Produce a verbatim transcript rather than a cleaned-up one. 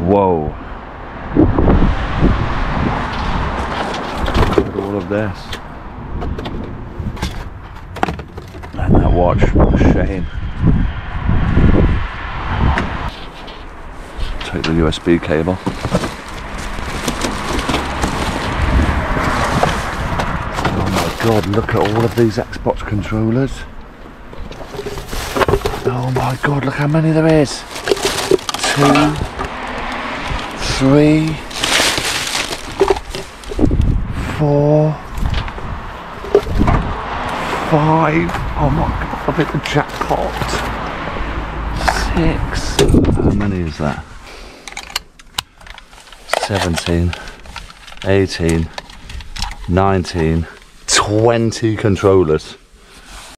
Whoa. Look at all of this. And that watch, what a shame. Take the U S B cable. Oh my god, look at all of these Xbox controllers. Oh my god, look how many there is. Two, three, four, five. Oh my god, I've hit the jackpot. Six. How many is that? seventeen, eighteen, nineteen, twenty controllers.